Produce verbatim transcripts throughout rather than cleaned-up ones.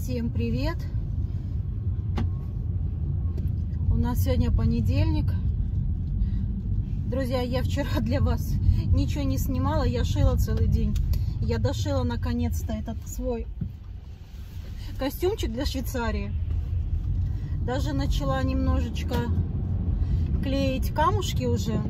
Всем привет! У нас сегодня понедельник. Друзья, я вчера для вас ничего не снимала, я шила целый день. Я дошила наконец-то этот свой костюмчик для Швейцарии. Даже начала немножечко клеить камушки уже.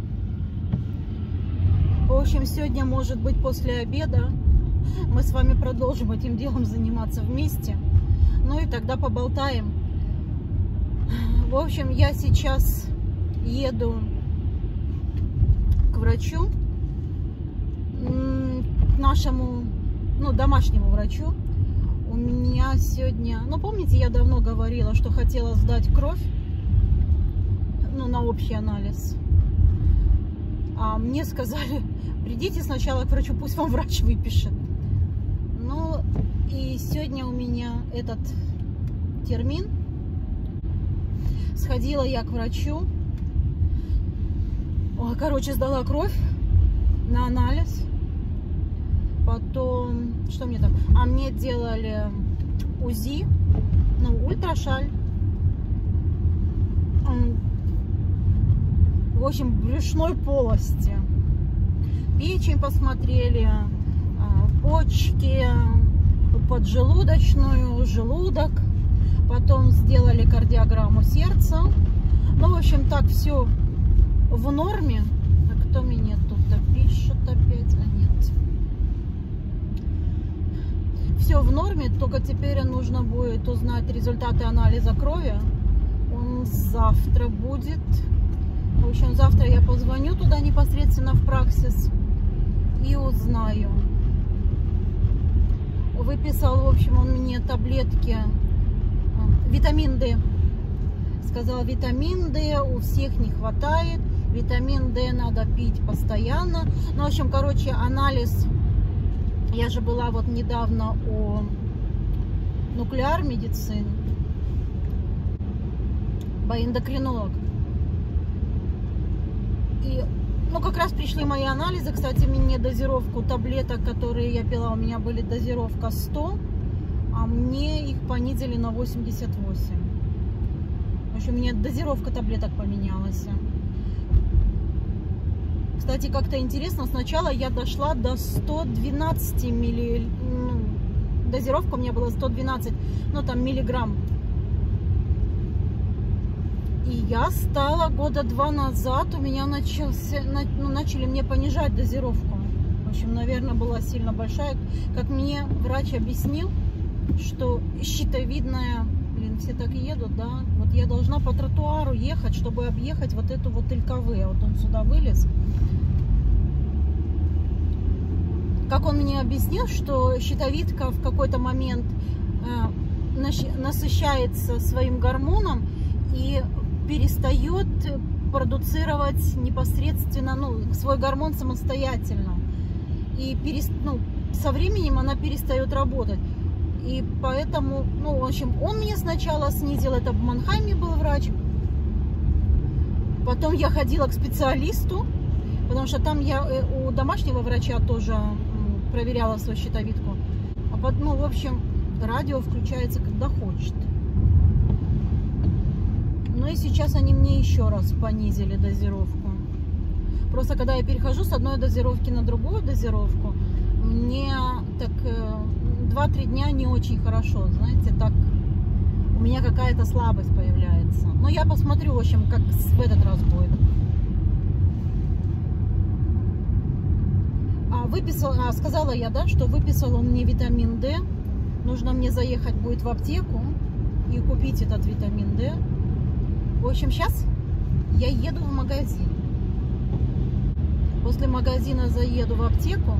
В общем, сегодня, может быть, после обеда мы с вами продолжим этим делом заниматься вместе. Ну и тогда поболтаем. В общем, я сейчас еду к врачу, к нашему, ну, домашнему врачу. У меня сегодня, ну, помните, я давно говорила, что хотела сдать кровь, ну, на общий анализ. А мне сказали, придите сначала к врачу, пусть вам врач выпишет. Ну, и сегодня у меня этот термин. Сходила я к врачу. О, короче, сдала кровь на анализ. Потом, что мне там? А мне делали УЗИ, ну, ультрашаль. В общем, брюшной полости. Печень посмотрели, почки, поджелудочную, желудок. Потом сделали кардиограмму сердца. Ну, в общем, так все в норме. А кто меня тут-то пишет опять? А нет. Все в норме, только теперь нужно будет узнать результаты анализа крови. Он завтра будет. В общем, завтра я позвоню туда непосредственно в Праксис и узнаю. Выписал, в общем, он мне таблетки, витамин D. Сказал, витамин D у всех не хватает. Витамин D надо пить постоянно. Ну, в общем, короче, анализ. Я же была вот недавно у Nuclear Medicine, эндокринолог. И, ну, как раз пришли мои анализы. Кстати, мне дозировку таблеток, которые я пила, у меня были дозировка сто, а мне их понизили на восемьдесят восемь. В общем, у меня дозировка таблеток поменялась. Кстати, как-то интересно, сначала я дошла до ста двенадцати милли... ну, дозировка у меня была сто двенадцать, ну, там, миллиграмм. И я стала года два назад, у меня начался, ну, начали мне понижать дозировку. В общем, наверное, была сильно большая. Как мне врач объяснил, что щитовидная, блин, все так едут, да, вот я должна по тротуару ехать, чтобы объехать вот эту вот ЛКВ. Вот он сюда вылез. Как он мне объяснил, что щитовидка в какой-то момент э, насыщается своим гормоном и перестает продуцировать непосредственно, ну, свой гормон самостоятельно. И перест... ну, со временем она перестает работать. И поэтому, ну, в общем, он мне сначала снизил, это в Манхайме был врач. Потом я ходила к специалисту, потому что там я у домашнего врача тоже проверяла свою щитовидку. А потом, ну, в общем, радио включается, когда хочет. Ну и сейчас они мне еще раз понизили дозировку. Просто когда я перехожу с одной дозировки на другую дозировку, мне так два-три дня не очень хорошо, знаете, так у меня какая-то слабость появляется. Но я посмотрю, в общем, как в этот раз будет. А выписал, а сказала я, да, что выписал он мне витамин D. Нужно мне заехать будет в аптеку и купить этот витамин D. В общем, сейчас я еду в магазин. После магазина заеду в аптеку,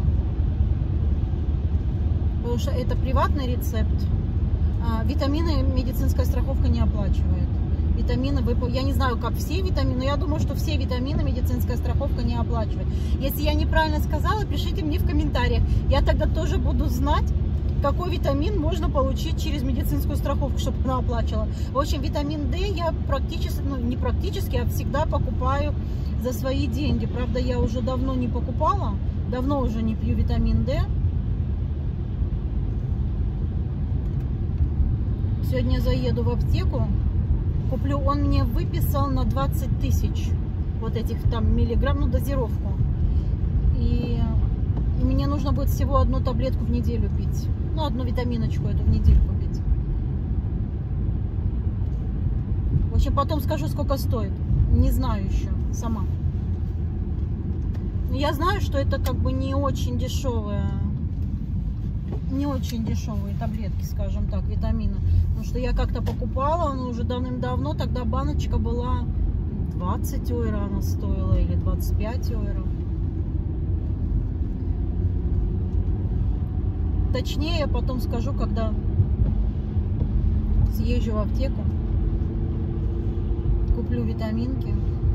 потому что это приватный рецепт. А, витамины медицинская страховка не оплачивает. Витамины, я не знаю, как все витамины, но я думаю, что все витамины медицинская страховка не оплачивает. Если я неправильно сказала, пишите мне в комментариях. Я тогда тоже буду знать, какой витамин можно получить через медицинскую страховку, чтобы она оплачивала. В общем, витамин D я практически, ну, не практически, а всегда покупаю за свои деньги. Правда, я уже давно не покупала, давно уже не пью витамин D. Сегодня заеду в аптеку, куплю. Он мне выписал на двадцать тысяч вот этих там миллиграмм, ну, дозировку. И мне нужно будет всего одну таблетку в неделю пить. Ну, одну витаминочку эту в неделю купить. В общем, потом скажу, сколько стоит. Не знаю еще сама. Но я знаю, что это как бы не очень дешевые, не очень дешевые таблетки, скажем так, витамина. Потому что я как-то покупала, но уже давным-давно, тогда баночка была двадцать евро она стоила, или двадцать пять евро. Точнее, я потом скажу, когда съезжу в аптеку, куплю витаминки.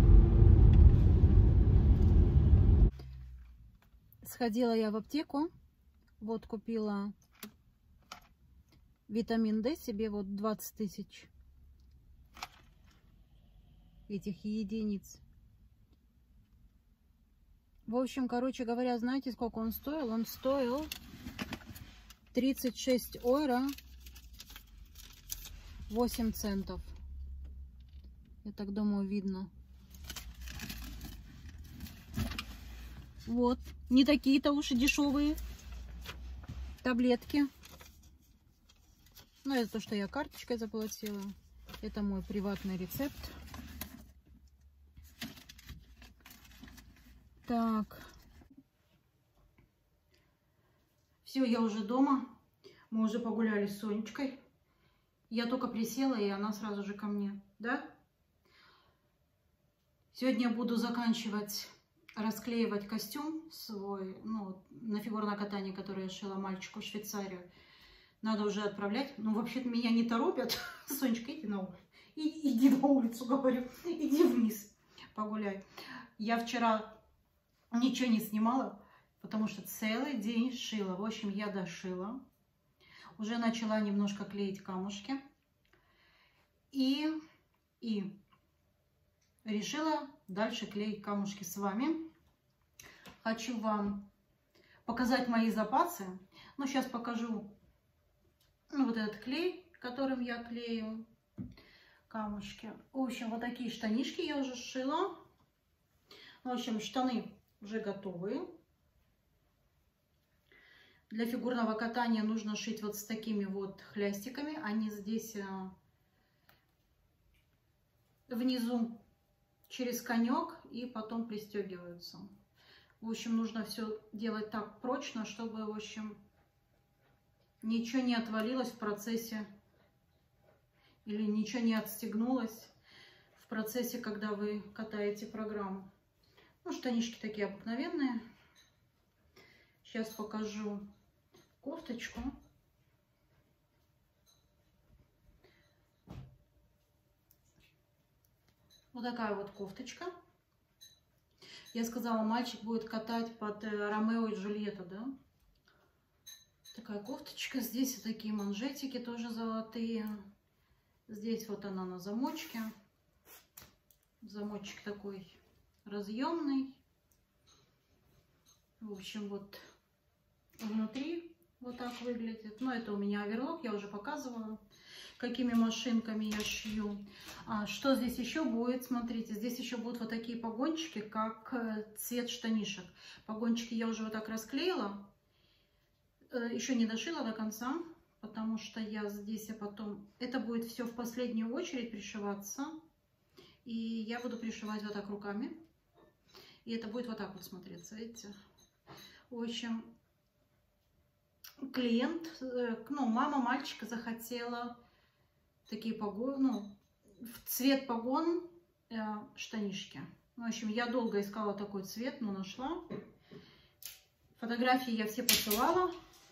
Сходила я в аптеку, вот купила витамин D себе, вот двадцать тысяч этих единиц. В общем, короче говоря, знаете, сколько он стоил? Он стоил тридцать шесть евро восемь центов. Я так думаю, видно. Вот. Не такие-то уж и дешевые таблетки. Ну, это то, что я карточкой заплатила. Это мой приватный рецепт. Так. Все, я уже дома. Мы уже погуляли с Сонечкой. Я только присела, и она сразу же ко мне. Да? Сегодня буду заканчивать расклеивать костюм свой, ну, на фигурное катание, которое я шила мальчику в Швейцарию. Надо уже отправлять. Ну, вообще-то меня не торопят. Сонечка, иди на улицу. Иди на улицу, говорю. Иди вниз, погуляй. Я вчера ничего не снимала, потому что целый день шила. В общем, я дошила. Уже начала немножко клеить камушки. И, и решила дальше клеить камушки с вами. Хочу вам показать мои запасы. Ну, сейчас покажу, ну, вот этот клей, которым я клею камушки. В общем, вот такие штанишки я уже сшила. В общем, штаны уже готовые. Для фигурного катания нужно шить вот с такими вот хлястиками. Они здесь внизу через конек и потом пристегиваются. В общем, нужно все делать так прочно, чтобы, в общем, ничего не отвалилось в процессе или ничего не отстегнулось в процессе, когда вы катаете программу. Ну, штанишки такие обыкновенные. Сейчас покажу кофточку. Вот такая вот кофточка. Я сказала, мальчик будет катать под Ромео и Джульетту, да? Такая кофточка. Здесь вот такие манжетики тоже золотые. Здесь вот она на замочке. Замочек такой разъемный. В общем, вот внутри вот так выглядит. Но это у меня оверлок, я уже показывала, какими машинками я шью. А что здесь еще будет? Смотрите, здесь еще будут вот такие погончики, как цвет штанишек. Погончики я уже вот так расклеила. Еще не дошила до конца, потому что я здесь, а потом... Это будет все в последнюю очередь пришиваться. И я буду пришивать вот так руками. И это будет вот так вот смотреться, видите? В общем, клиент, ну, мама мальчика захотела такие погоны, ну, в цвет погон э, штанишки. В общем, я долго искала такой цвет, но нашла. Фотографии я все посылала.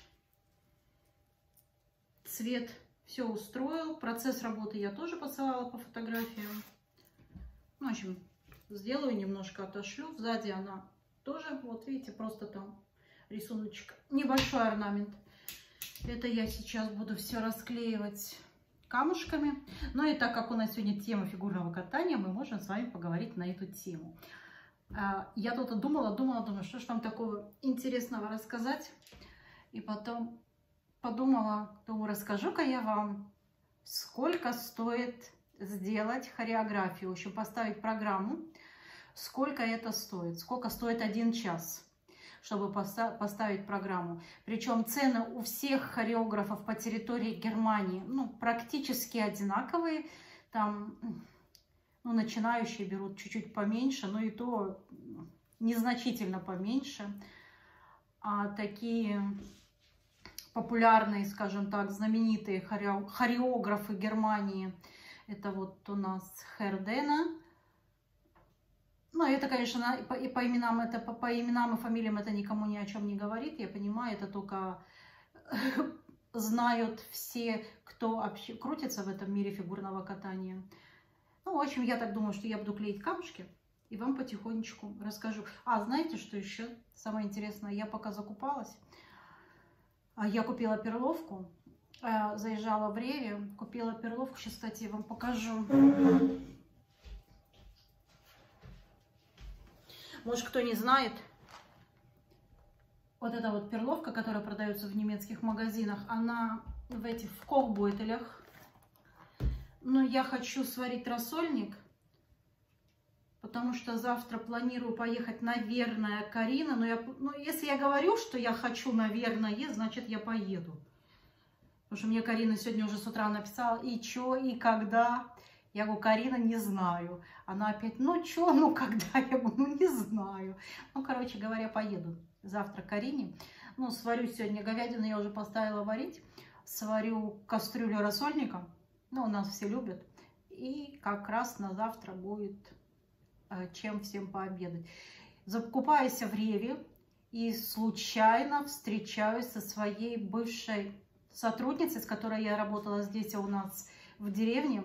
Цвет все устроил. Процесс работы я тоже посылала по фотографиям. В общем, сделаю, немножко отошлю. Сзади она тоже, вот видите, просто там рисуночек, небольшой орнамент. Это я сейчас буду все расклеивать камушками. Ну и так как у нас сегодня тема фигурного катания, мы можем с вами поговорить на эту тему. Я тут думала, думала, думала, что же вам такого интересного рассказать. И потом подумала, думаю, расскажу-ка я вам сколько стоит сделать хореографию, в общем, поставить программу, сколько это стоит, сколько стоит один час, чтобы поставить программу. Причем цены у всех хореографов по территории Германии, ну, практически одинаковые. Там, ну, начинающие берут чуть-чуть поменьше, но и то незначительно поменьше. А такие популярные, скажем так, знаменитые хореографы Германии, это вот у нас Хердена. Ну, это, конечно, и по, и по именам, это по, по именам и фамилиям это никому ни о чем не говорит, я понимаю, это только знают все, кто вообще крутится в этом мире фигурного катания. Ну, в общем, я так думаю, что я буду клеить камушки и вам потихонечку расскажу. А, знаете, что еще самое интересное? Я пока закупалась, я купила перловку, заезжала в Реве, купила перловку, сейчас, кстати, я вам покажу. Может, кто не знает, вот эта вот перловка, которая продается в немецких магазинах, она в этих в кохбойтелях. Но я хочу сварить рассольник, потому что завтра планирую поехать, наверное, Карина. Но я, ну, если я говорю, что я хочу, наверное, значит, я поеду. Потому что мне Карина сегодня уже с утра написала, и чё, и когда. Я говорю, Карина, не знаю. Она опять, ну чё, ну когда? Я говорю, ну не знаю. Ну, короче говоря, поеду завтра к Карине. Ну, сварю сегодня говядину, я уже поставила варить. Сварю кастрюлю рассольника. Ну, у нас все любят. И как раз на завтра будет чем всем пообедать. Закупаюсь в Реве и случайно встречаюсь со своей бывшей сотрудницей, с которой я работала здесь у нас в деревне.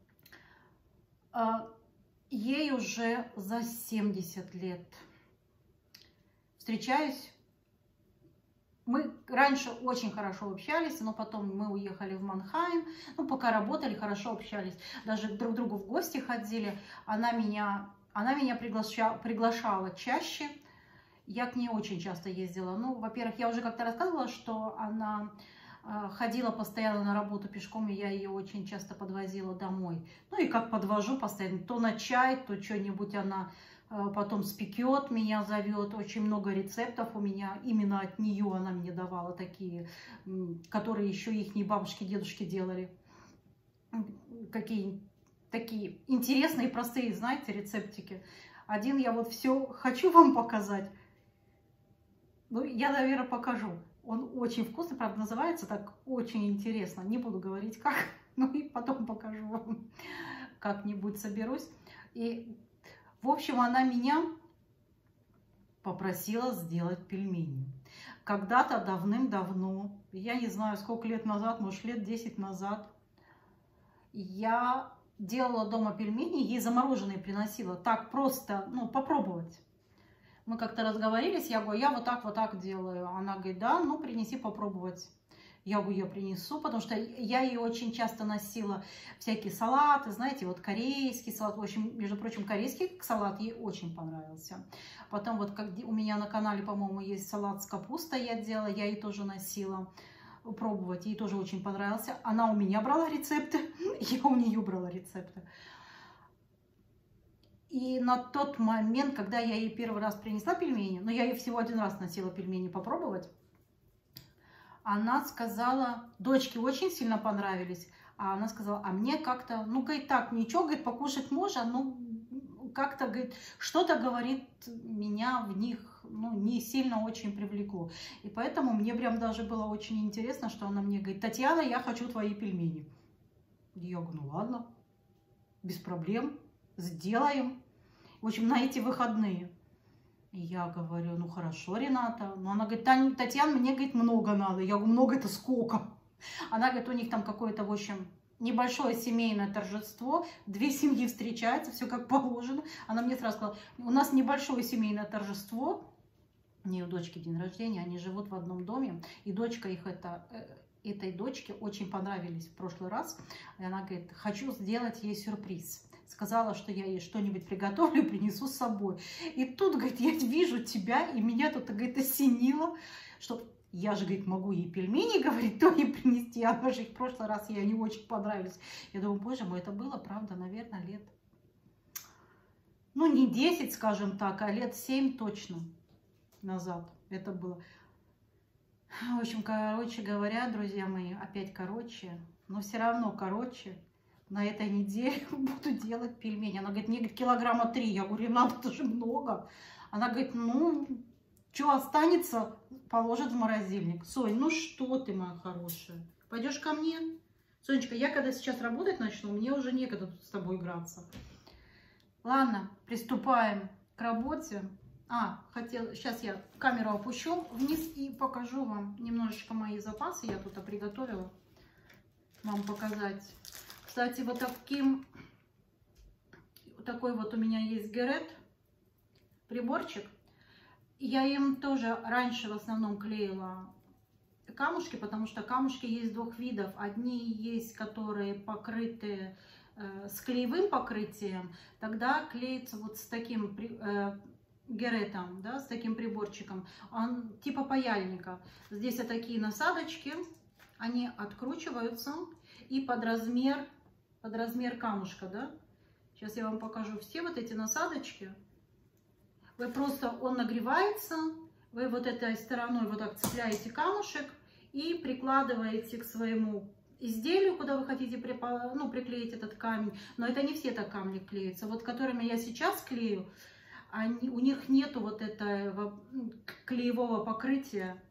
Ей уже за семьдесят лет. Встречаюсь. Мы раньше очень хорошо общались, но потом мы уехали в Манхайм. Ну, пока работали, хорошо общались. Даже друг к другу в гости ходили. Она меня, она меня приглашала, приглашала чаще. Я к ней очень часто ездила. Ну, во-первых, я уже как-то рассказывала, что она ходила постоянно на работу пешком, и я ее очень часто подвозила домой. Ну и как подвожу постоянно, то на чай, то что-нибудь она потом спекет, меня зовет. Очень много рецептов у меня, именно от нее она мне давала такие, которые еще их бабушки, дедушки делали. Какие такие интересные, простые, знаете, рецептики. Один я вот все хочу вам показать. Ну, я, наверное, покажу. Он очень вкусный, правда, называется так очень интересно. Не буду говорить как, ну и потом покажу вам. Как-нибудь соберусь. И, в общем, она меня попросила сделать пельмени. Когда-то давным-давно, я не знаю, сколько лет назад, может, лет десять назад, я делала дома пельмени, ей замороженные приносила. Так просто, ну, попробовать. Мы как-то разговорились, я говорю, я вот так, вот так делаю. Она говорит, да, ну принеси попробовать. Я говорю, я принесу, потому что я ее очень часто носила всякие салаты, знаете, вот корейский салат. В общем, между прочим, корейский салат ей очень понравился. Потом вот как у меня на канале, по-моему, есть салат с капустой, я делала, я ей тоже носила пробовать. Ей тоже очень понравился. Она у меня брала рецепты, я у нее брала рецепты. И на тот момент, когда я ей первый раз принесла пельмени, но я ей всего один раз носила пельмени попробовать, она сказала, дочке очень сильно понравились, а она сказала, а мне как-то, ну, говорит, так, ничего, говорит, покушать можно, но как-то, говорит, что-то, говорит, меня в них, ну, не сильно очень привлекло. И поэтому мне прям даже было очень интересно, что она мне говорит, Татьяна, я хочу твои пельмени. Я говорю, ну, ладно, без проблем. Сделаем. В общем, на эти выходные. И я говорю, ну хорошо, Рената. Но она говорит, Татьяна, мне, говорит, много надо. Я говорю, много это сколько? Она говорит, у них там какое-то, в общем, небольшое семейное торжество. Две семьи встречаются, все как положено. Она мне сразу сказала, у нас небольшое семейное торжество. У нее дочки день рождения, они живут в одном доме. И дочка их это... Этой дочке очень понравились в прошлый раз. И она говорит, хочу сделать ей сюрприз. Сказала, что я ей что-нибудь приготовлю и принесу с собой. И тут, говорит, я вижу тебя, и меня тут, говорит, осенило, что Я же, говорит, могу ей пельмени, говорит, то ей принести. Она же их в прошлый раз ей не очень понравились. Я думаю, боже мой, это было, правда, наверное, лет... Ну, не десять, скажем так, а лет семь точно назад это было. В общем, короче говоря, друзья мои, опять короче, но все равно короче, на этой неделе буду делать пельмени. Она говорит, мне говорит, килограмма три. Я говорю, надо, это же много. Она говорит, ну, что останется, положит в морозильник. Сонь, ну что ты, моя хорошая, пойдешь ко мне? Сонечка, я когда сейчас работать начну, мне уже некогда тут с тобой играться. Ладно, приступаем к работе. А, хотел, сейчас я камеру опущу вниз и покажу вам немножечко мои запасы. Я тут приготовила вам показать. Кстати, вот таким, вот такой вот у меня есть Герет приборчик. Я им тоже раньше в основном клеила камушки, потому что камушки есть двух видов. Одни есть, которые покрыты э, с клеевым покрытием, тогда клеится вот с таким э, Геретом, да, с таким приборчиком. Он типа паяльника. Здесь вот такие насадочки, они откручиваются и под размер, под размер камушка, да. Сейчас я вам покажу все вот эти насадочки. Вы просто, он нагревается, вы вот этой стороной вот так цепляете камушек и прикладываете к своему изделию, куда вы хотите припа, ну, приклеить этот камень. Но это не все так камни клеятся. Вот которыми я сейчас клею, они, у них нету вот этого клеевого покрытия,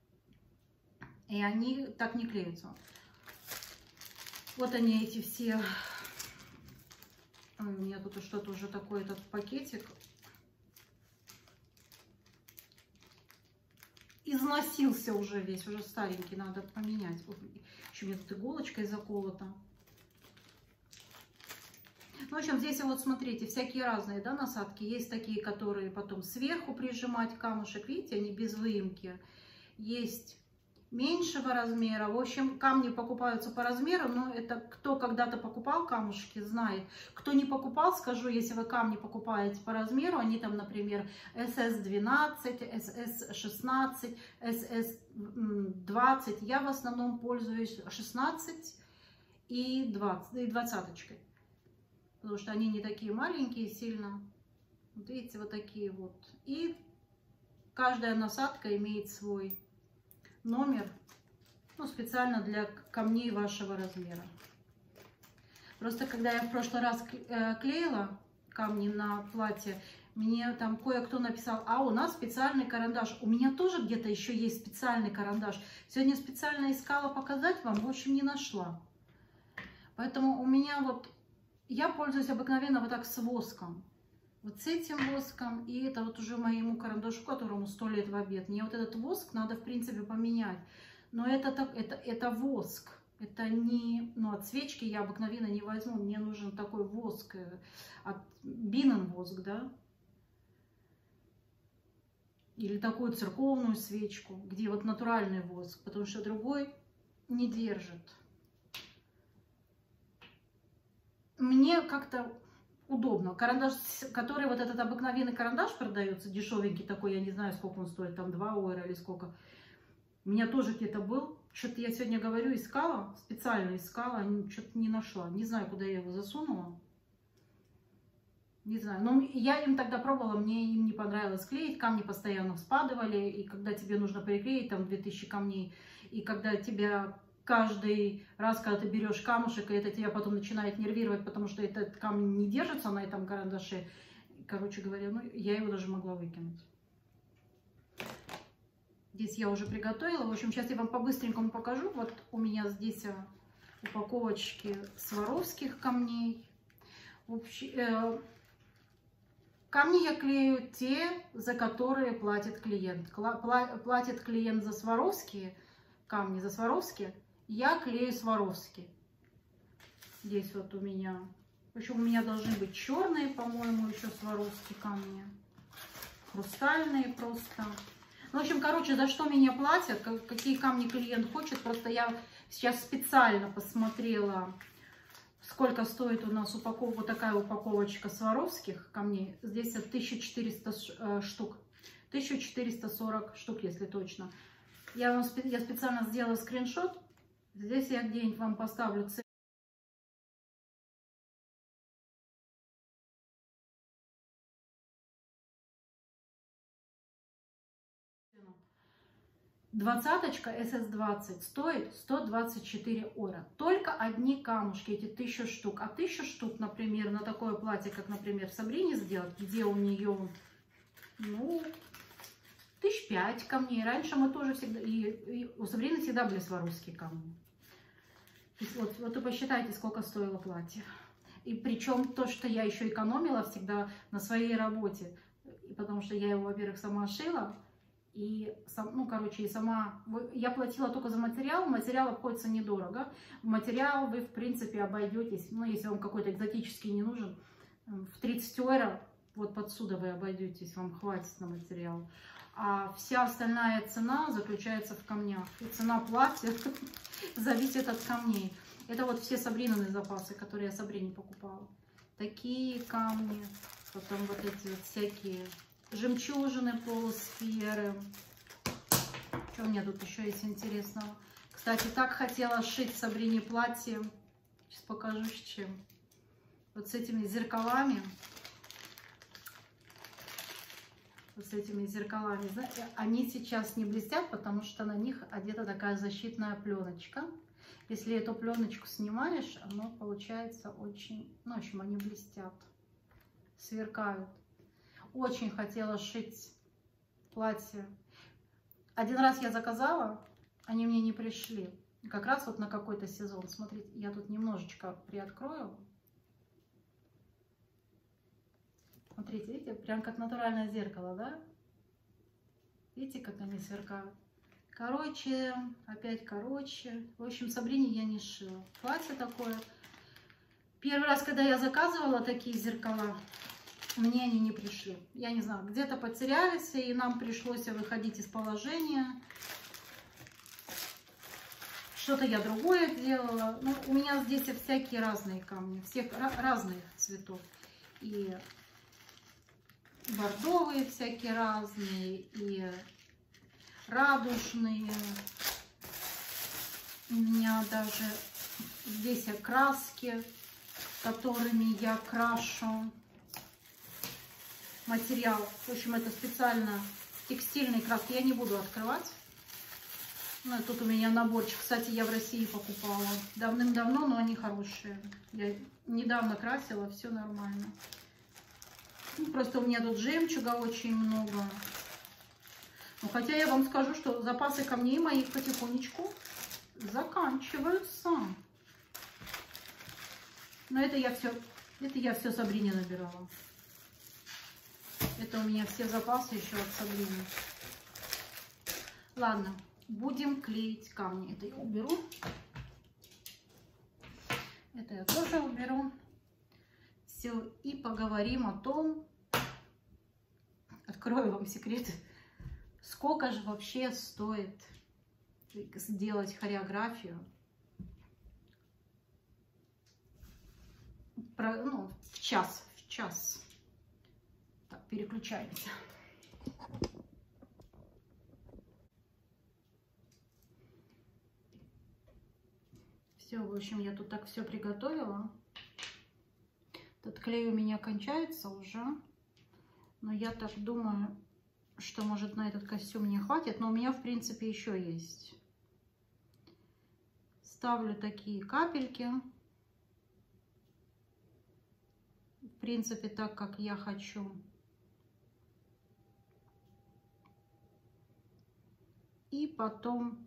и они так не клеются. Вот они эти все. Ой, у меня тут что-то уже такое, этот пакетик износился уже весь, уже старенький, надо поменять. Еще у меня тут иголочкой заколота. Ну, в общем, здесь вот смотрите, всякие разные, да, насадки. Есть такие, которые потом сверху прижимать камушек, видите, они без выемки. Есть меньшего размера. В общем, камни покупаются по размеру, но это кто когда-то покупал камушки, знает. Кто не покупал, скажу, если вы камни покупаете по размеру, они там, например, эс эс двенадцать, эс эс шестнадцать, эс эс двадцать. Я в основном пользуюсь шестнадцать и двадцать, и двадцаточкой, потому что они не такие маленькие сильно. Вот видите, вот такие вот. И каждая насадка имеет свой номер, ну, специально для камней вашего размера. Просто когда я в прошлый раз клеила камни на платье, мне там кое-кто написал, а у нас специальный карандаш. У меня тоже где-то еще есть специальный карандаш. Сегодня специально искала показать вам, в общем, не нашла. Поэтому у меня вот, я пользуюсь обыкновенно вот так с воском. Вот с этим воском, и это вот уже моему карандашу, которому сто лет в обед. Мне вот этот воск надо, в принципе, поменять. Но это, это, это воск. Это не... Ну, от свечки я обыкновенно не возьму. Мне нужен такой воск. От Бинен воск, да? Или такую церковную свечку, где вот натуральный воск. Потому что другой не держит. Мне как-то удобно. Карандаш, который вот этот обыкновенный карандаш продается, дешевенький такой, я не знаю, сколько он стоит, там два евро или сколько. У меня тоже где-то был. Что-то я сегодня говорю, искала, специально искала, что-то не нашла. Не знаю, куда я его засунула. Не знаю. Но я им тогда пробовала, мне им не понравилось клеить. Камни постоянно вспадывали. И когда тебе нужно приклеить, там две тысячи камней, и когда тебя... Каждый раз, когда ты берешь камушек, и это тебя потом начинает нервировать, потому что этот камень не держится на этом карандаше. Короче говоря, ну, я его даже могла выкинуть. Здесь я уже приготовила. В общем, сейчас я вам по-быстренькому покажу. Вот у меня здесь упаковочки сваровских камней. В общем, э, камни я клею те, за которые платит клиент. Платит клиент за сваровские камни, за сваровские. Я клею сваровски. Здесь вот у меня. В общем, у меня должны быть черные, по-моему, еще сваровские камни. Хрустальные просто. Ну, в общем, короче, за что меня платят, какие камни клиент хочет. Просто я сейчас специально посмотрела, сколько стоит у нас упаковка, вот такая упаковочка сваровских камней. Здесь тысяча четыреста штук. тысяча четыреста сорок штук, если точно. Я, вам, я специально сделала скриншот. Здесь я где-нибудь вам поставлю цену. Двадцаточка эс эс двадцать стоит сто двадцать четыре евро. Только одни камушки, эти тысяча штук. А тысяча штук, например, на такое платье, как, например, Сабрине сделать, где у нее, ну, тысяч пять камней. Раньше мы тоже всегда, и, и у Сабрины всегда были сваровские камни. Вот, вот вы посчитайте, сколько стоило платье. И причем то, что я еще экономила всегда на своей работе, и потому что я его, во-первых, сама шила, и, ну, короче, и сама, я платила только за материал, материал обходится недорого. Материал вы, в принципе, обойдетесь, ну, если вам какой-то экзотический не нужен, в тридцать евро, вот под сюда вы обойдетесь, вам хватит на материал. А вся остальная цена заключается в камнях. И цена платья зависит от камней. Это вот все Сабринины запасы, которые я Сабрине покупала. Такие камни, потом вот эти вот всякие жемчужины, полусферы. Что у меня тут еще есть интересного? Кстати, так хотела сшить Сабрине платье. Сейчас покажу с чем. Вот с этими зеркалами. Вот с этими зеркалами. Они сейчас не блестят, потому что на них одета такая защитная пленочка. Если эту пленочку снимаешь, оно получается очень... Ну, в общем, они блестят, сверкают. Очень хотела шить платье. Один раз я заказала, они мне не пришли. Как раз вот на какой-то сезон. Смотрите, я тут немножечко приоткрою. Смотрите, видите, прям как натуральное зеркало, да? Видите, как они сверкают? Короче, опять короче. В общем, Сабрине я не шила. Платье такое. Первый раз, когда я заказывала такие зеркала, мне они не пришли. Я не знаю, где-то потерялись, и нам пришлось выходить из положения. Что-то я другое делала. Ну, у меня здесь всякие разные камни, всех разных цветов. И бордовые всякие разные, и радужные. У меня даже здесь краски, которыми я крашу материал. В общем, это специально текстильные краски. Я не буду открывать. Ну, тут у меня наборчик. Кстати, я в России покупала давным-давно, но они хорошие. Я недавно красила, все нормально. Ну, просто у меня тут жемчуга очень много. Ну, хотя я вам скажу, что запасы камней моих потихонечку заканчиваются. Но это я все, это я все Сабрине набирала. Это у меня все запасы еще от Сабрины. Ладно, будем клеить камни. Это я уберу. Это я тоже уберу. Все, и поговорим о том, открою вам секрет, сколько же вообще стоит сделать хореографию про, ну, в час, в час. Так, переключаемся. Все, в общем, я тут так все приготовила. Этот клей у меня кончается уже. Но я так думаю, что, может, на этот костюм не хватит. Но у меня, в принципе, еще есть. Ставлю такие капельки. В принципе, так, как я хочу. И потом...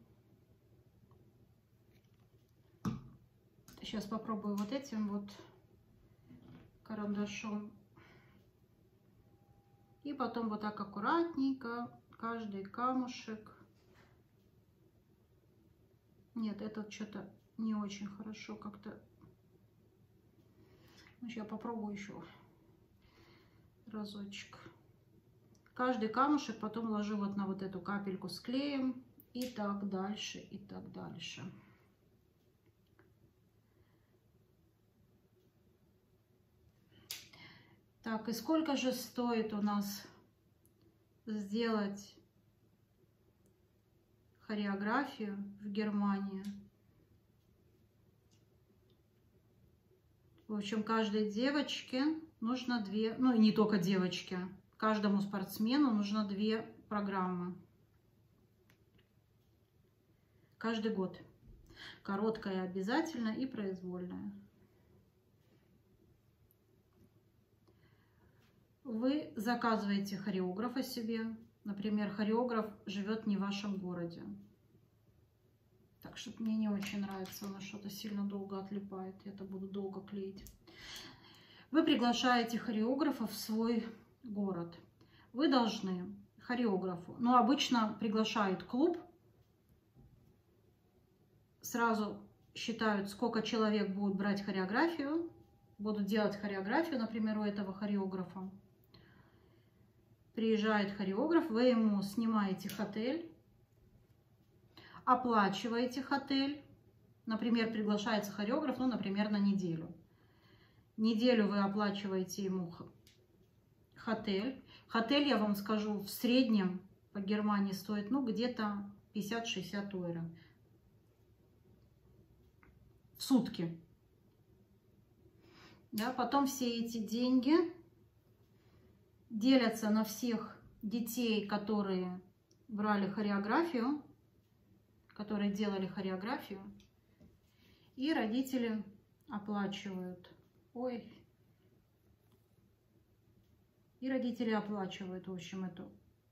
Сейчас попробую вот этим вот карандашом. И потом вот так аккуратненько каждый камушек. Нет, этот что-то не очень хорошо как-то. Ну, сейчас попробую еще разочек. Каждый камушек потом ложу вот на вот эту капельку с клеем. И так дальше, и так дальше. Так, и сколько же стоит у нас сделать хореографию в Германии. В общем, каждой девочке нужно две, ну и не только девочке, каждому спортсмену нужно две программы. Каждый год. Короткая обязательно и произвольная. Вы заказываете хореографа себе. Например, хореограф живет не в вашем городе. Так что мне не очень нравится, оно что-то сильно долго отлипает. Я это буду долго клеить. Вы приглашаете хореографа в свой город. Вы должны хореографу, ну обычно приглашают клуб, сразу считают, сколько человек будет брать хореографию, будут делать хореографию, например, у этого хореографа. Приезжает хореограф, вы ему снимаете отель, оплачиваете отель. Например, приглашается хореограф, ну, например, на неделю. Неделю вы оплачиваете ему отель. Отель, я вам скажу, в среднем по Германии стоит, ну, где-то пятьдесят-шестьдесят евро в сутки. Да, потом все эти деньги делятся на всех детей, которые брали хореографию, которые делали хореографию, и родители оплачивают. Ой. И родители оплачивают, в общем, эту.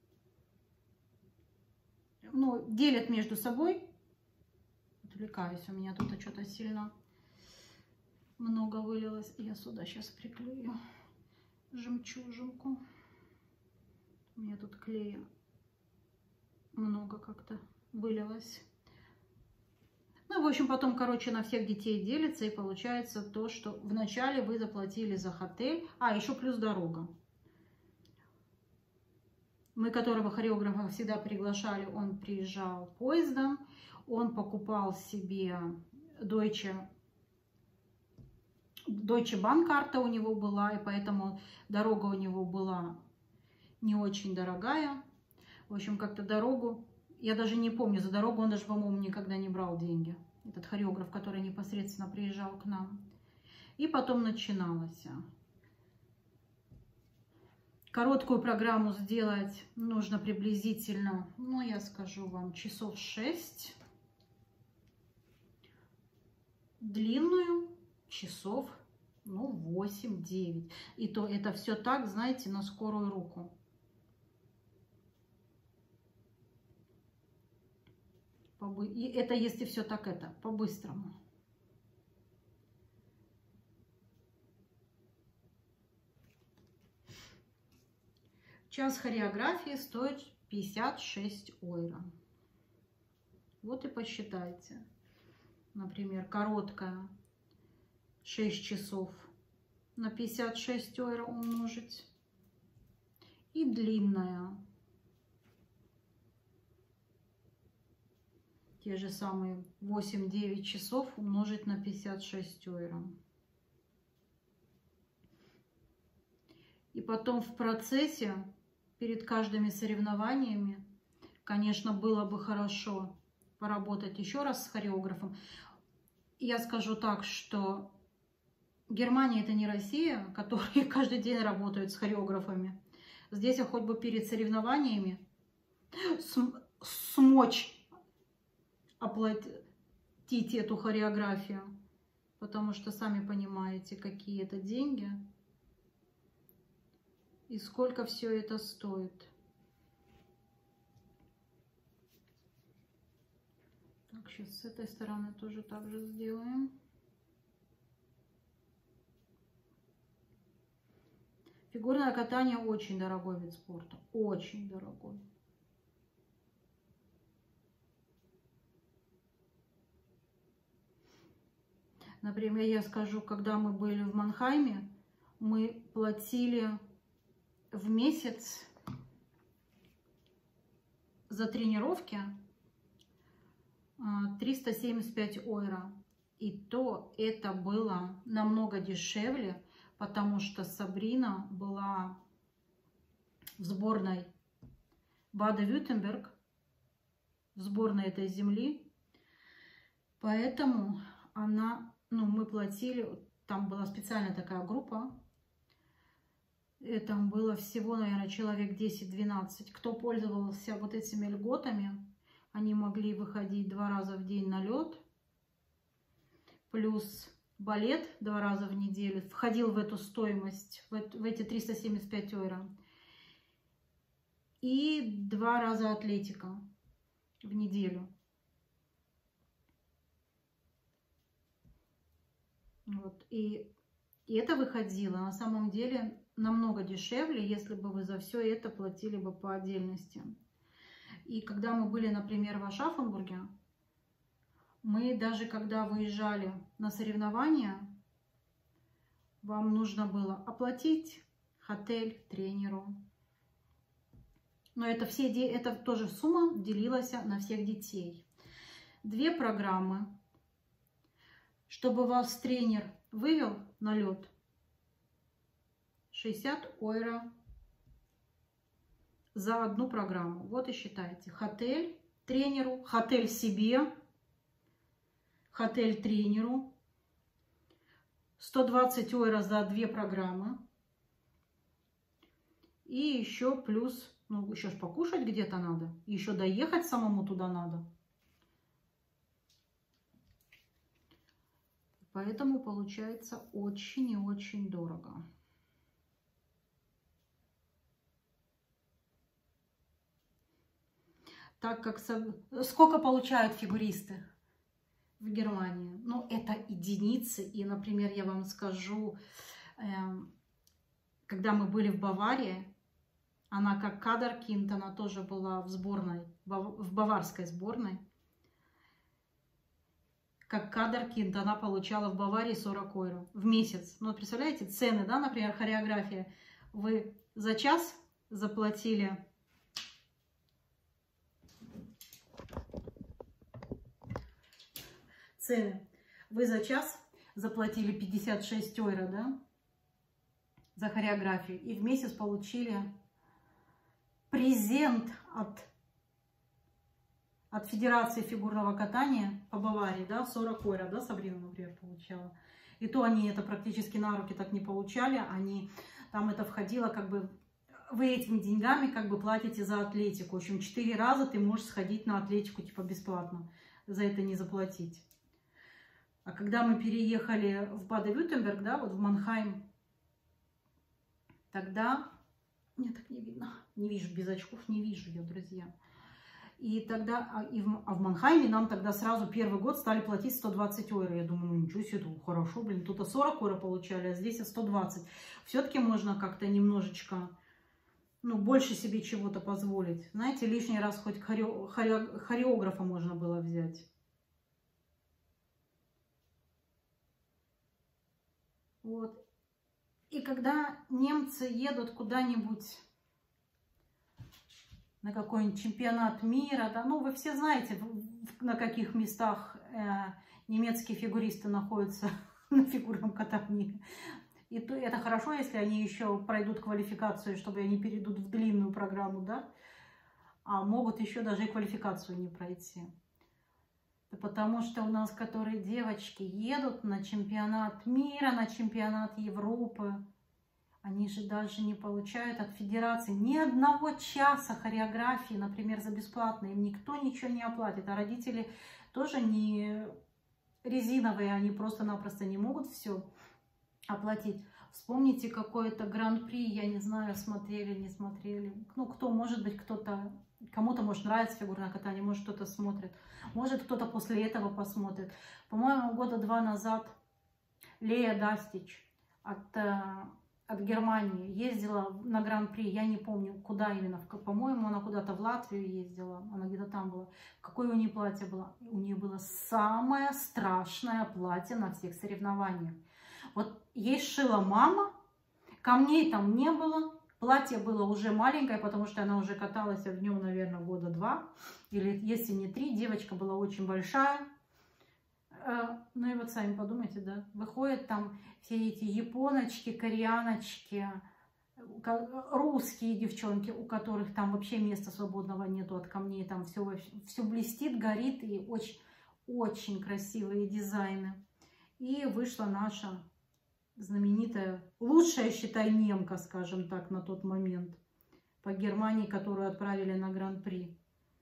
Ну, делят между собой. Отвлекаюсь, у меня тут что-то сильно много вылилось. Я сюда сейчас приклею жемчужинку. У меня тут клея много как-то вылилось. Ну, в общем, потом, короче, на всех детей делится, и получается то, что вначале вы заплатили за отель, а еще плюс дорога. Мы, которого хореографа всегда приглашали, он приезжал поездом, он покупал себе Deutsche, Deutsche Bahn карта у него была, и поэтому дорога у него была не очень дорогая. В общем, как-то дорогу, я даже не помню, за дорогу он даже, по-моему, никогда не брал деньги. Этот хореограф, который непосредственно приезжал к нам. И потом начиналось. Короткую программу сделать нужно приблизительно, ну, я скажу вам, часов шесть. Длинную часов, ну, восемь-девять. И то это все так, знаете, на скорую руку. И это если все так это, по-быстрому. Час хореографии стоит пятьдесят шесть евро. Вот и посчитайте. Например, короткая шесть часов на пятьдесят шесть евро умножить. И длинная. Те же самые восемь-девять часов умножить на пятьдесят шесть евро. И потом в процессе, перед каждыми соревнованиями, конечно, было бы хорошо поработать еще раз с хореографом. Я скажу так, что Германия это не Россия, которые каждый день работают с хореографами. Здесь хоть бы перед соревнованиями смочь оплатить эту хореографию, потому что сами понимаете, какие это деньги и сколько все это стоит. Так, сейчас с этой стороны тоже так же сделаем. Фигурное катание очень дорогой вид спорта, очень дорогой. Например, я скажу, когда мы были в Манхайме, мы платили в месяц за тренировки триста семьдесят пять евро. И то это было намного дешевле, потому что Сабрина была в сборной Баден-Вюртемберг. в сборной этой земли. Поэтому она, ну, мы платили, там была специальная такая группа. И там было всего, наверное, человек десять-двенадцать. Кто пользовался вот этими льготами, они могли выходить два раза в день на лед. Плюс балет два раза в неделю входил в эту стоимость, в, в эти триста семьдесят пять евро. И два раза атлетика в неделю. Вот. И, и это выходило на самом деле намного дешевле, если бы вы за все это платили бы по отдельности. И когда мы были, например, в Ашафенбурге, мы даже когда выезжали на соревнования, вам нужно было оплатить отель тренеру. Но это, все, это тоже сумма делилась на всех детей. Две программы. Чтобы вас тренер вывел на лед, шестьдесят евро за одну программу. Вот и считайте. Отель тренеру, отель себе, отель тренеру. сто двадцать евро за две программы. И еще плюс, ну еще ж покушать где-то надо. Еще доехать самому туда надо. Поэтому получается очень и очень дорого. Так как... Сколько получают фигуристы в Германии? Ну, это единицы. И, например, я вам скажу, когда мы были в Баварии, она как Кадеркинд, она тоже была в сборной, в баварской сборной. Как Кадеркинд, она получала в Баварии сорок евро в месяц. Ну, представляете, цены, да, например, хореография. Вы за час заплатили цены. Вы за час заплатили пятьдесят шесть евро, да, за хореографию. И в месяц получили презент от от Федерации фигурного катания по Баварии, да, сорок евро, да, Сабрина, например, получала. И то они это практически на руки так не получали, они, там это входило, как бы, вы этими деньгами как бы платите за атлетику. В общем, четыре раза ты можешь сходить на атлетику, типа, бесплатно, за это не заплатить. А когда мы переехали в Баден-Вюртемберг, да, вот в Манхайм, тогда, мне так не видно, не вижу, без очков не вижу я, друзья. И тогда, а, и в, а в Манхайме нам тогда сразу первый год стали платить сто двадцать евро. Я думаю, ну ничего себе, это хорошо, блин, тут сорок евро получали, а здесь сто двадцать. Все-таки можно как-то немножечко, ну, больше себе чего-то позволить. Знаете, лишний раз хоть хоре, хоре, хореографа можно было взять. Вот. И когда немцы едут куда-нибудь на какой-нибудь чемпионат мира, да, ну, вы все знаете, на каких местах э, немецкие фигуристы находятся на фигурном катании. И то, это хорошо, если они еще пройдут квалификацию, чтобы они перейдут в длинную программу, да, а могут еще даже и квалификацию не пройти. Да потому что у нас, которые девочки едут на чемпионат мира, на чемпионат Европы, они же даже не получают от федерации ни одного часа хореографии, например, за бесплатно. Им никто ничего не оплатит. А родители тоже не резиновые, они просто-напросто не могут все оплатить. Вспомните какое-то гран-при, я не знаю, смотрели, не смотрели. Ну, кто, может быть, кто-то, кому-то, может, нравится фигурное катание, может, кто-то смотрит. Может, кто-то после этого посмотрит. По-моему, года два назад Лея Дастич от... от Германии ездила на гран-при, я не помню, куда именно, по-моему, она куда-то в Латвию ездила, она где-то там была. Какое у нее платье было? У нее было самое страшное платье на всех соревнованиях. Вот ей сшила мама, камней там не было, платье было уже маленькое, потому что она уже каталась в нем, наверное, года два, или если не три, девочка была очень большая. Ну и вот сами подумайте, да, выходят там все эти японочки, кореяночки, русские девчонки, у которых там вообще места свободного нету от камней, там все, все блестит, горит, и очень, очень красивые дизайны. И вышла наша знаменитая, лучшая, считай, немка, скажем так, на тот момент по Германии, которую отправили на Гран-при.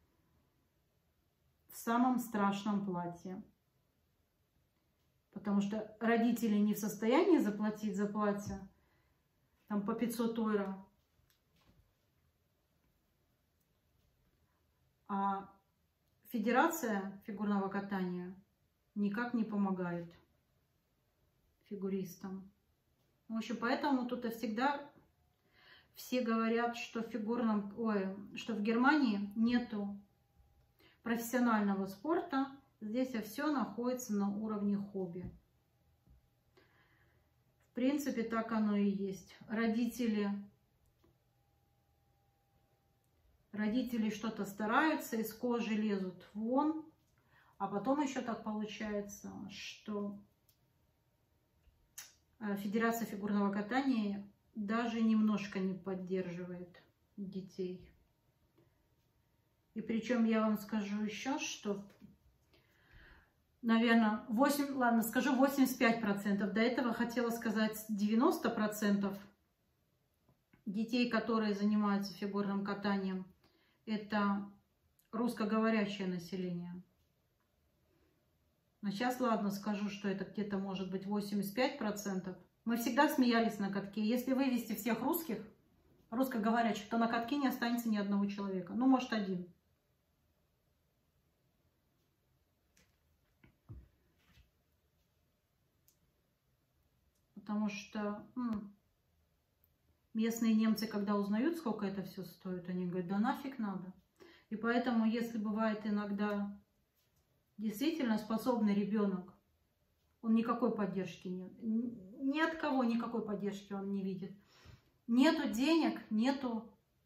В самом страшном платье. Потому что родители не в состоянии заплатить за платье там по пятьсот евро. А Федерация фигурного катания никак не помогает фигуристам. В общем, поэтому тут и всегда все говорят, что в фигурном, ой, что в Германии нету профессионального спорта. Здесь все находится на уровне хобби. В принципе, так оно и есть. Родители, родители что-то стараются, из кожи лезут вон, а потом еще так получается, что Федерация фигурного катания даже немножко не поддерживает детей. И причем я вам скажу еще, что, наверное, восемь, ладно, скажу восемьдесят пять процентов. До этого хотела сказать девяносто процентов детей, которые занимаются фигурным катанием, это русскоговорящее население. Но сейчас, ладно, скажу, что это где-то может быть восемьдесят пять процентов. Мы всегда смеялись на катке. Если вывести всех русских, русскоговорящих, то на катке не останется ни одного человека. Ну, может, один. Потому что м, местные немцы, когда узнают, сколько это все стоит, они говорят, да нафиг надо. И поэтому, если бывает иногда действительно способный ребенок, он никакой поддержки нет. Ни от кого никакой поддержки он не видит. Нету денег, нету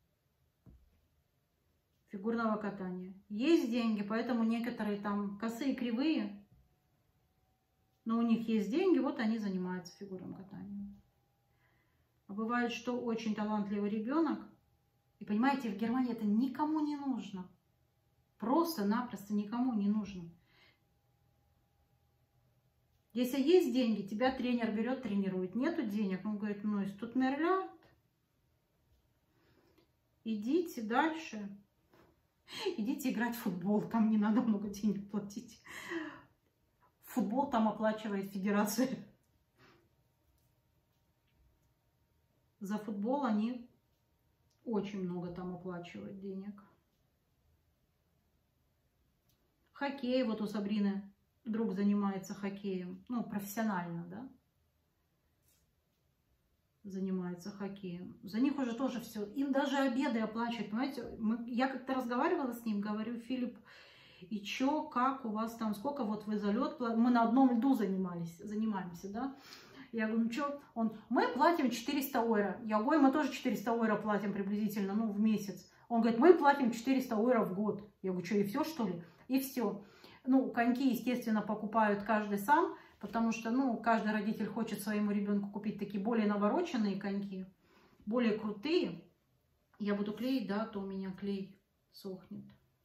фигурного катания. Есть деньги, поэтому некоторые там косые, кривые, но у них есть деньги, вот они занимаются фигурным катанием. А бывает, что очень талантливый ребенок, и понимаете, в Германии это никому не нужно. Просто-напросто никому не нужно. Если есть деньги, тебя тренер берет, тренирует. Нету денег, он говорит, ну, из тут мерляет. Идите дальше. Идите играть в футбол, там не надо много денег платить. Футбол там оплачивает федерация. За футбол они очень много там оплачивают денег. Хоккей, вот у Сабрины друг занимается хоккеем, ну, профессионально, да, занимается хоккеем. За них уже тоже все, им даже обеды оплачивают, понимаете. Мы, я как-то разговаривала с ним, говорю, Филипп, и чё, как у вас там, сколько вот вы за лед, мы на одном льду занимались, занимаемся, да. Я говорю, ну что, он, мы платим четыреста евро. Я говорю, мы тоже четыреста евро платим приблизительно, ну, в месяц. Он говорит, мы платим четыреста евро в год. Я говорю, что, и все, что ли? И все. Ну, коньки, естественно, покупают каждый сам, потому что, ну, каждый родитель хочет своему ребенку купить такие более навороченные коньки, более крутые. Я буду клеить, да, то у меня клей сохнет.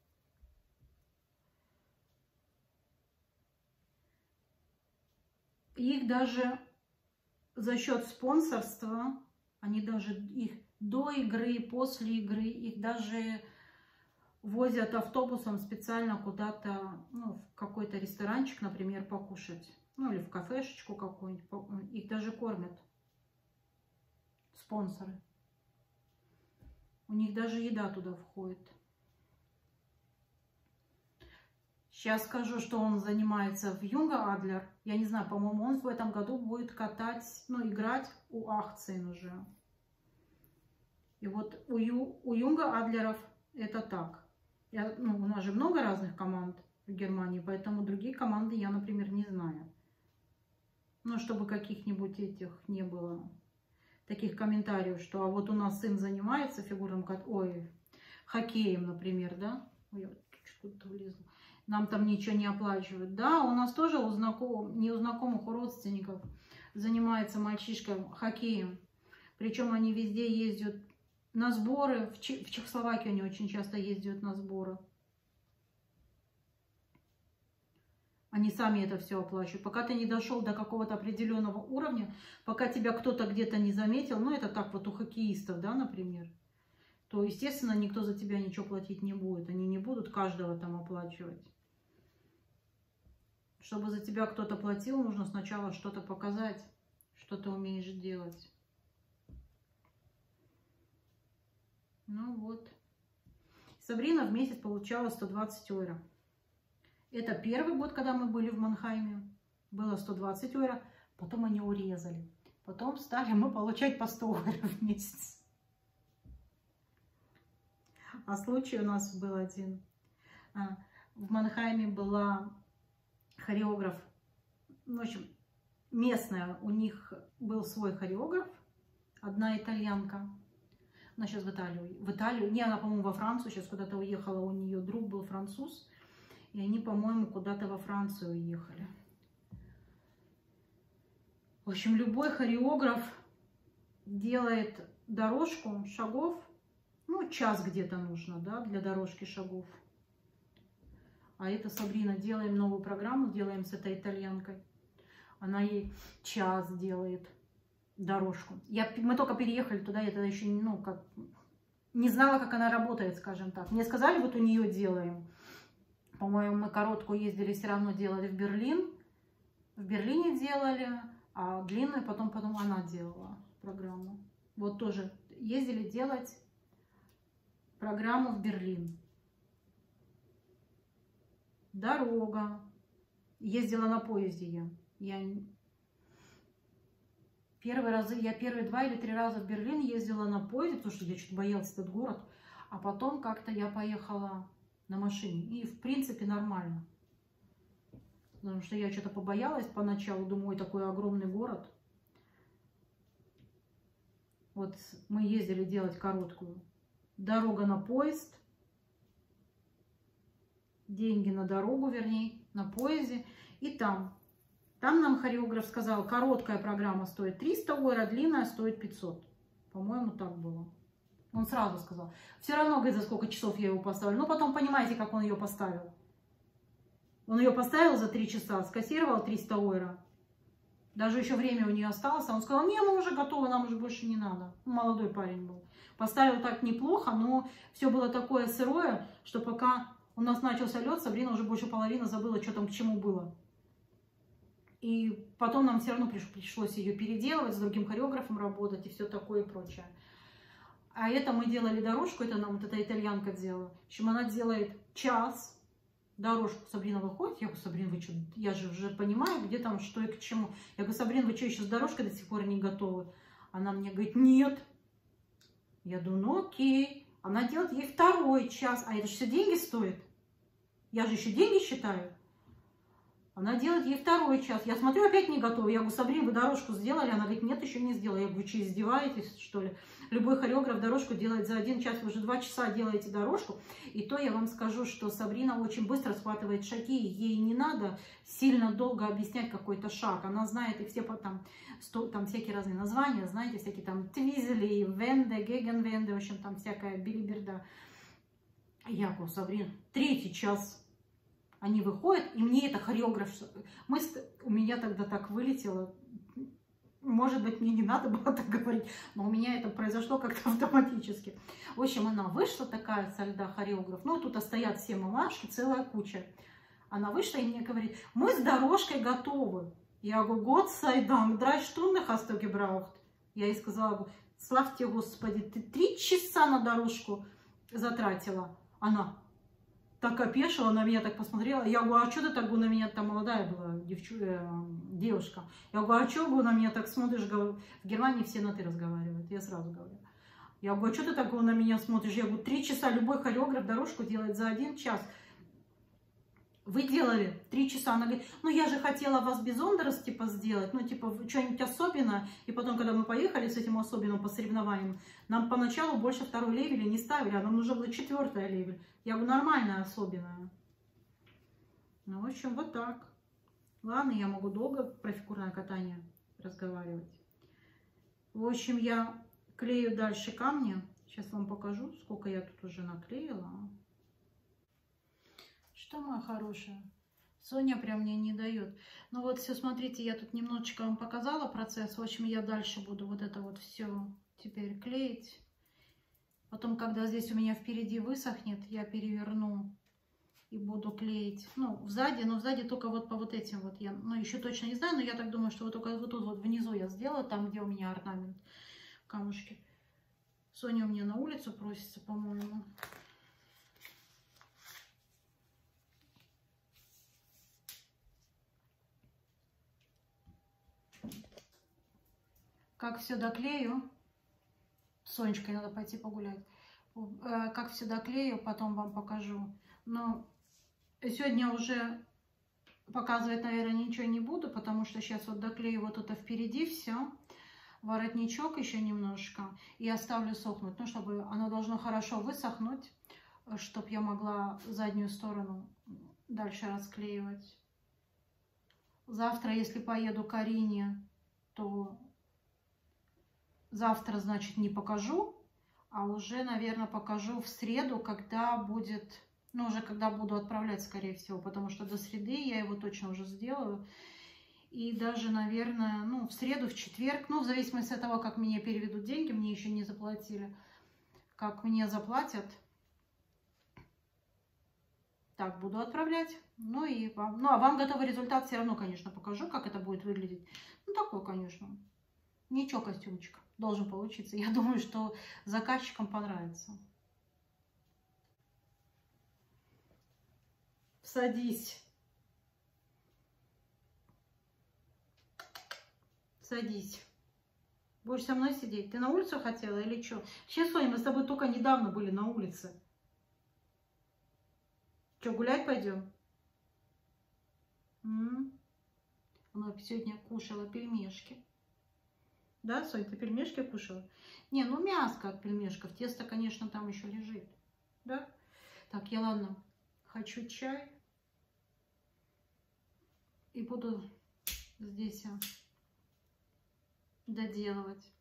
Их даже за счет спонсорства, они даже их до игры, после игры, их даже возят автобусом специально куда-то, ну, в какой-то ресторанчик, например, покушать. Ну, или в кафешечку какую-нибудь. Их даже кормят спонсоры. У них даже еда туда входит. Сейчас скажу, что он занимается в Юнга Адлер. Я не знаю, по-моему, он в этом году будет катать, ну, играть у Ахцин уже. И вот у, Ю, у Юнга Адлеров это так. Я, ну, у нас же много разных команд в Германии, поэтому другие команды я, например, не знаю. Ну, чтобы каких-нибудь этих не было, таких комментариев, что а вот у нас сын занимается фигурным, ой, хоккеем, например, да? Ой, я куда-то влезла. Нам там ничего не оплачивают. Да, у нас тоже у знакомых, не у знакомых, у родственников занимается мальчишка хоккеем. Причем они везде ездят на сборы. В, Ч... в Чехословакию они очень часто ездят на сборы. Они сами это все оплачивают. Пока ты не дошел до какого-то определенного уровня, пока тебя кто-то где-то не заметил, ну это так вот у хоккеистов, да, например, то, естественно, никто за тебя ничего платить не будет. Они не будут каждого там оплачивать. Чтобы за тебя кто-то платил, нужно сначала что-то показать, что ты умеешь делать. Ну вот. Сабрина в месяц получала сто двадцать евро. Это первый год, когда мы были в Манхайме. Было сто двадцать евро. Потом они урезали. Потом стали мы получать по сто евро в месяц. А случай у нас был один. В Манхайме была хореограф. В общем, местная. У них был свой хореограф. Одна итальянка. Она сейчас в Италию. В Италию. Не, она, по-моему, во Францию сейчас куда-то уехала. У нее друг был француз. И они, по-моему, куда-то во Францию уехали. В общем, любой хореограф делает дорожку шагов. Ну, час где-то нужно, да, для дорожки шагов. А это Сабрина. Делаем новую программу, делаем с этой итальянкой. Она ей час делает дорожку. Я, мы только переехали туда, я тогда еще ну, как, не знала, как она работает, скажем так. Мне сказали, вот у нее делаем. По-моему, мы короткую ездили, все равно делали в Берлин. В Берлине делали, а длинную потом, потом она делала программу. Вот тоже ездили делать программу в Берлин. Дорога. Ездила на поезде я. Я первые разы, я первые два или три раза в Берлин ездила на поезде, потому что я чуть боялась этот город. А потом как-то я поехала на машине. И в принципе нормально. Потому что я что-то побоялась поначалу. Думаю, ой, такой огромный город. Вот мы ездили делать короткую. Дорога на поезд. Деньги на дорогу, вернее, на поезде. И там. Там нам хореограф сказал, короткая программа стоит триста евро, длинная стоит пятьсот. По-моему, так было. Он сразу сказал. Все равно, говорит, за сколько часов я его поставлю. Ну, потом понимаете, как он ее поставил. Он ее поставил за три часа, скассировал триста евро. Даже еще время у нее осталось. А он сказал, не, мы уже готовы, нам уже больше не надо. Молодой парень был. Поставил так неплохо, но все было такое сырое, что пока у нас начался лед, Сабрина уже больше половины забыла, что там к чему было. И потом нам все равно пришлось ее переделывать, с другим хореографом работать и все такое и прочее. А это мы делали дорожку, это нам вот эта итальянка делала. В общем, она делает час дорожку. Сабрина выходит, я говорю, Сабрина, вы что, я же уже понимаю, где там, что и к чему. Я говорю, Сабрина, вы что, еще с дорожкой до сих пор не готовы? Она мне говорит, нет. Я думаю, ну окей. Она делает ей второй час, а это же все деньги стоит. Я же еще деньги считаю. Она делает ей второй час. Я смотрю, опять не готова. Я говорю, Сабрина, вы дорожку сделали? Она говорит, нет, еще не сделала. Я говорю, что, издеваетесь, что ли? Любой хореограф дорожку делает за один час. Вы уже два часа делаете дорожку. И то я вам скажу, что Сабрина очень быстро схватывает шаги. Ей не надо сильно долго объяснять какой-то шаг. Она знает и все там, сто, там всякие разные названия. Знаете, всякие там твизели, венде, гегенвенде. В общем, там всякая билиберда. Я говорю, Сабрина, третий час. Они выходят, и мне это хореограф... Мы, у меня тогда так вылетело. Может быть, мне не надо было так говорить, но у меня это произошло как-то автоматически. В общем, она вышла такая со льда хореограф. Ну, тут стоят все мамашки, целая куча. Она вышла и мне говорит, мы с дорожкой готовы. Я говорю, год сайдам, драй штунных астоги браухт. Я ей сказала, славьте Господи, ты три часа на дорожку затратила. Она... так опешила, на меня так посмотрела. Я говорю, а что ты так на меня, там молодая была девчу, э, девушка. Я говорю, а что на меня так смотришь? В Германии все на ты разговаривают, я сразу говорю. Я говорю, а что ты так на меня смотришь? Я говорю, три часа любой хореограф дорожку делает за один час. Вы делали три часа. Она говорит, ну я же хотела вас без ондерс типа сделать, ну типа что-нибудь особенное. И потом, когда мы поехали с этим особенным по соревнованиям, нам поначалу больше второй левеля не ставили, а нам нужно было четвертая левель. Я говорю, нормальная особенная. Ну, в общем, вот так. Ладно, я могу долго про фигурное катание разговаривать. В общем, я Клею дальше камни. Сейчас вам покажу, сколько я тут уже наклеила. Что, моя хорошая? Соня прям мне не дает. Ну вот все, смотрите, я тут немножечко вам показала процесс. В общем, я дальше буду вот это вот все теперь клеить. Потом, когда здесь у меня впереди высохнет, я переверну и буду клеить. Ну, сзади, но сзади только вот по вот этим вот. Я, ну, еще точно не знаю, но я так думаю, что вот только вот тут вот внизу я сделаю, там, где у меня орнамент, камушки. Соня у меня на улицу просится, по-моему. Как все доклею. С Сонечкой надо пойти погулять. Как все доклею, потом вам покажу. Но сегодня уже показывать, наверное, ничего не буду, потому что сейчас вот доклею вот это впереди все. Воротничок еще немножко. И оставлю сохнуть. Ну, чтобы оно должно хорошо высохнуть, чтобы я могла заднюю сторону дальше расклеивать. Завтра, если поеду к Арине, то... Завтра, значит, не покажу, а уже, наверное, покажу в среду, когда будет, ну, уже когда буду отправлять, скорее всего, потому что до среды я его точно уже сделаю. И даже, наверное, ну, в среду, в четверг, ну, в зависимости от того, как мне переведут деньги, мне еще не заплатили, как мне заплатят, так, буду отправлять. Ну, и вам, ну, а вам готовый результат все равно, конечно, покажу, как это будет выглядеть. Ну, такой, конечно, ничего, костюмчик должен получиться. Я думаю, что заказчикам понравится. Садись. Садись. Будешь со мной сидеть? Ты на улицу хотела или что? Сейчас, Соня, мы с тобой только недавно были на улице. Что, гулять пойдем? М-м. Она сегодня кушала пельмешки. Да, Сонь, ты пельмешки кушала? Не, ну мяско от пельмешков. Тесто, конечно, там еще лежит. Да? Так, я, ладно, хочу чай. И буду здесь доделывать.